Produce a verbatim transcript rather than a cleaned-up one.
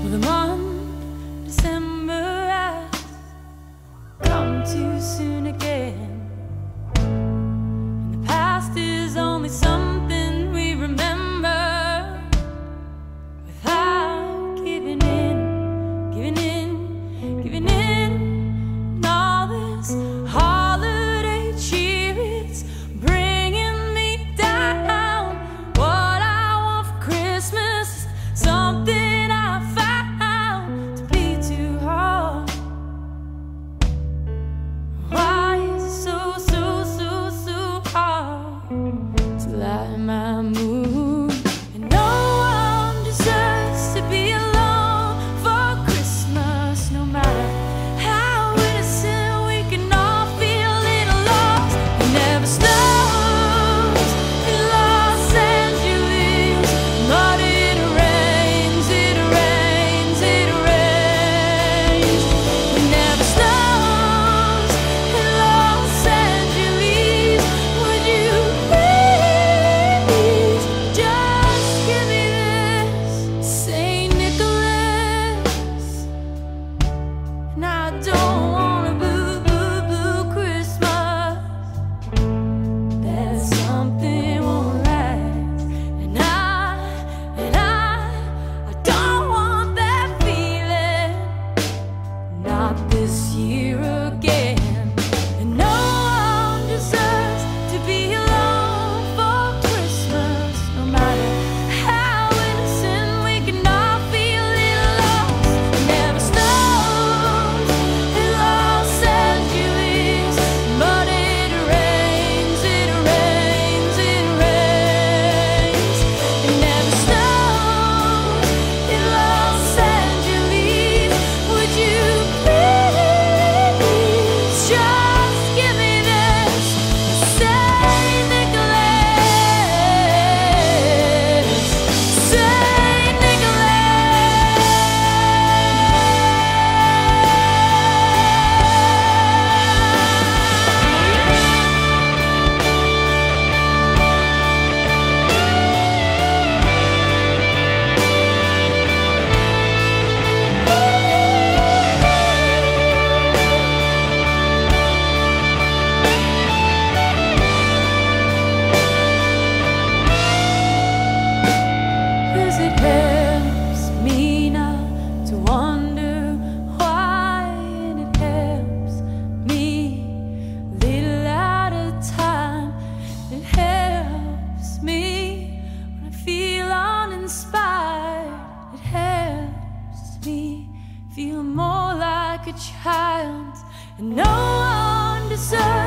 Well, the month December has come too soon again, and the past is only something we remember without giving in, giving in, giving in. And all this holiday cheer, it's bringing me down. What I want for Christmas is something I found to be too hard. Why is it so, so, so, so hard to lighten my mood? And no one deserves to be alone for Christmas, no matter how innocent we can all feel a little lost. It never snows in Los Angeles, but it rains, it rains, it rains. It never snows in Los Angeles. Would you please just give me this, Saint Nicholas? And I don't want a blue, blue, blue Christmas. That something won't last. And I, and I, I don't want that feeling. Not this year again. And no one deserves to be alone for Christmas, no matter how innocent we can all feel a little lost. It never snows in Los Angeles, but it rains, it rains, it rains. It never snows in Los Angeles. Would you please just give me this, Saint Nicholas, Saint Nicholas. Cause it helps me not to wonder why, and it helps me little at a time. It helps me when I feel uninspired. It helps me feel more like a child, and no one deserves